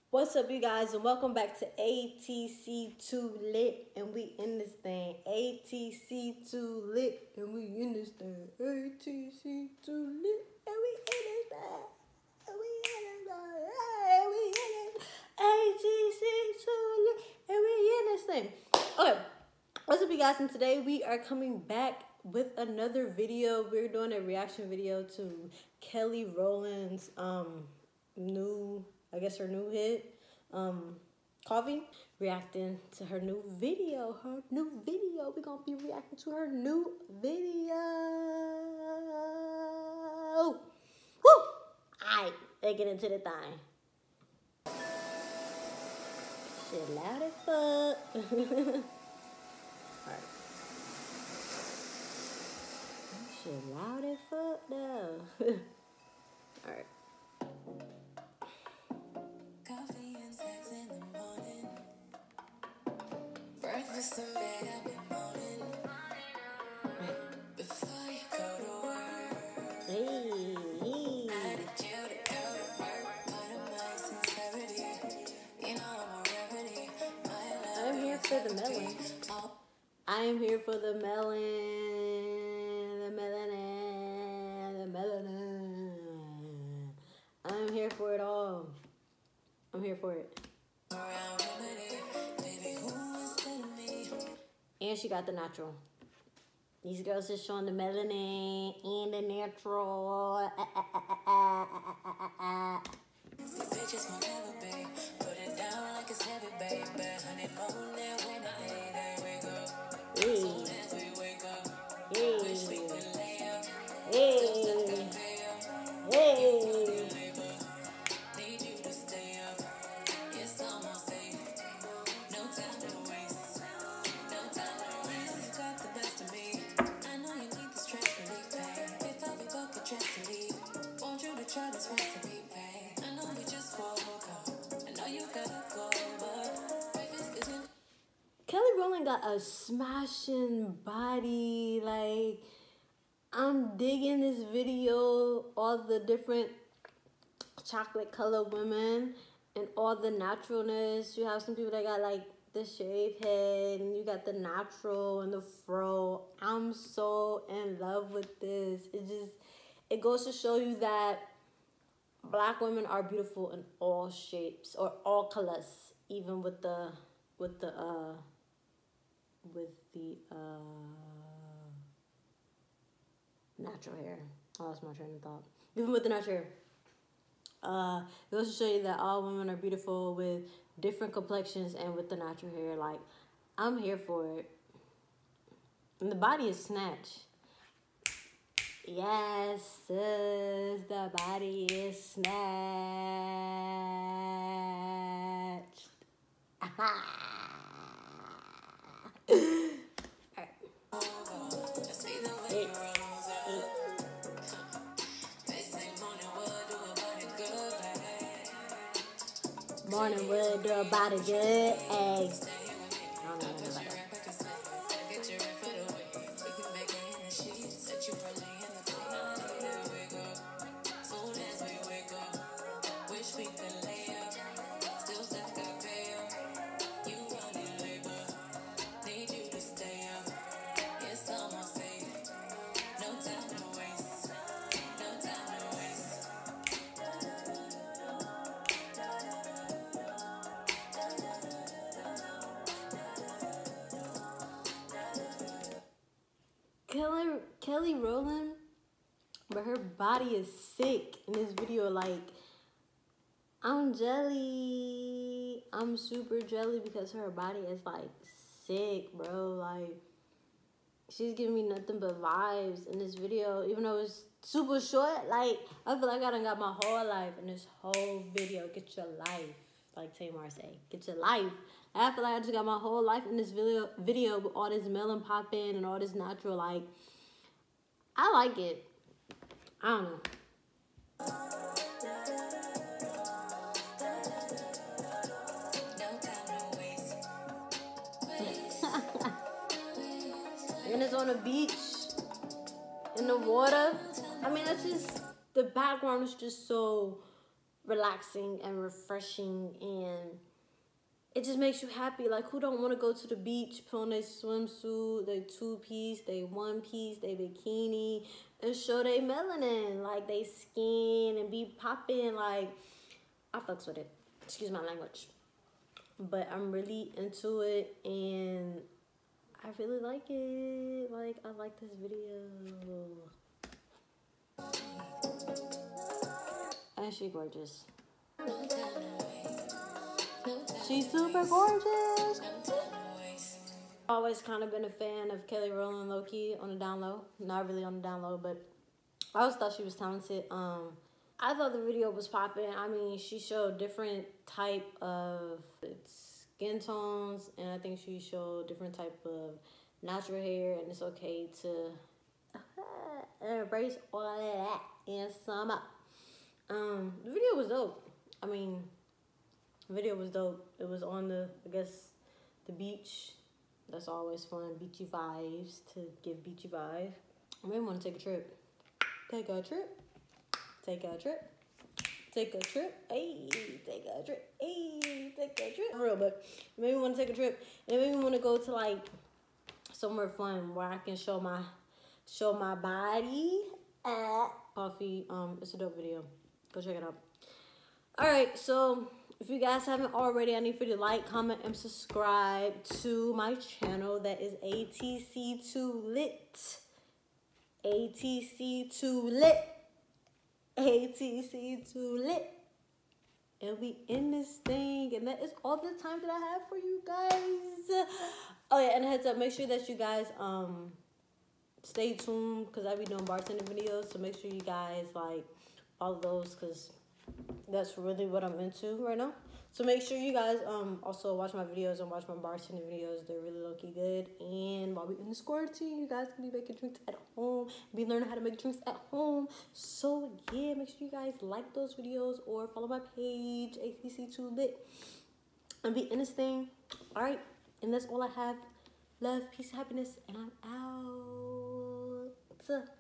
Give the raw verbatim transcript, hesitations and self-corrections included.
What's up, you guys, and welcome back to A T C Too Lit, and we in this thing. A T C Too Lit, and we in this thing. A T C Too Lit, and we in this thing. And we in this thing. Hey, we in this. A T C Too Lit, and we in this thing. Okay, what's up, you guys, and today we are coming back with another video. We're doing a reaction video to Kelly Rowland's um new. I guess her new hit, um, Coffee, reacting to her new video. Her new video. We're gonna be reacting to her new video. Woo! Alright, let's get into the thing. Shit loud as fuck. Alright. Shit loud as fuck though. Alright. Breakfast in bed, I've been moaning. Before you go to work, Hey, I need you to go to work. Part of my sincerity, you know I'm a remedy. My love I'm here for the melon. I am here for the melon, the melon, the melon. I'm here for it all. I'm here for it. And she got the natural. These girls is showing the melanin and the natural. These bitches won't ever be. Put it down like it's heavy, baby. Honeymoon there when I lay there, wake up. Hey. Soon as we wake up, Hey. wish we could lay up. Hey. Hey. Need you to stay up. It's almost eight. No time to waste. No time to waste. You got the best of me. I know you need the stress relief, babe. If I we both get dressed to leave, want you to try this recipe, babe. I know we just woke up. I know you gotta go, but breakfast isn't. Kelly Rowland got a smashing body. Like, I'm digging this video. All the different chocolate color women and all the naturalness. You have some people that got like the shaved head, and you got the natural and the fro. I'm so in love with this. It just, it goes to show you that black women are beautiful in all shapes or all colors, even with the with the uh with the uh natural hair. I lost my train of thought. Even with the natural hair. Uh, it goes to show you that all women are beautiful with different complexions and with the natural hair. Like, I'm here for it. And the body is snatched. Yes, sis, the body is snatched. Morning wood, do a body good. Eggs. I don't know nothing about that. Kelly, Kelly Rowland, but her body is sick in this video. Like, I'm jelly. I'm super jelly because her body is like sick, bro. Like, she's giving me nothing but vibes in this video, even though it's super short. Like, I feel like I done got my whole life in this whole video. Get your life, like Tamar say. Get your life. I feel like I just got my whole life in this video, video with all this melon popping and all this natural. Like, I like it. I don't know. And it's on a beach in the water. I mean, that's just, the background is just so relaxing and refreshing, and it just makes you happy. Like, who don't want to go to the beach, put on their swimsuit, their two-piece, their one-piece, their bikini, and show their melanin, like, they skin, and be popping. Like, I fucks with it. Excuse my language. But I'm really into it, and I really like it. Like, I like this video. And she gorgeous. She's super gorgeous. Always kind of been a fan of Kelly Rowland low-key on the down low. Not really on the down low, but I always thought she was talented. Um, I thought the video was popping. I mean, she showed different type of skin tones, and I think she showed different type of natural hair, and it's okay to embrace all of that and some up. Um, the video was dope. I mean, the video was dope. It was on the, I guess, the beach. That's always fun. Beachy vibes, to give beachy vibe. I may want to take a trip. Take a trip. Take a trip. Take a trip. Hey, take a trip. Hey, take a trip. For real, but it made me want to take a trip. And it made me want to go to like somewhere fun where I can show my show my body at Coffee. Um, it's a dope video. Go check it out. Alright, so if you guys haven't already, I need for you to like, comment, and subscribe to my channel. That is A T C two Lit. A T C two Lit. A T C two Lit. And we in this thing. And that is all the time that I have for you guys. Oh yeah, and heads up, make sure that you guys um stay tuned, because I be doing bartending videos. So make sure you guys like follow those, because that's really what I'm into right now. So make sure you guys um also watch my videos and watch my bartending videos. They're really low-key good. And while we're in this quarantine, you guys can be making drinks at home, be learning how to make drinks at home. So yeah, make sure you guys like those videos or follow my page, A T C two Lit, and be in this thing. All right, and that's all I have. Love, peace, happiness, and I'm out.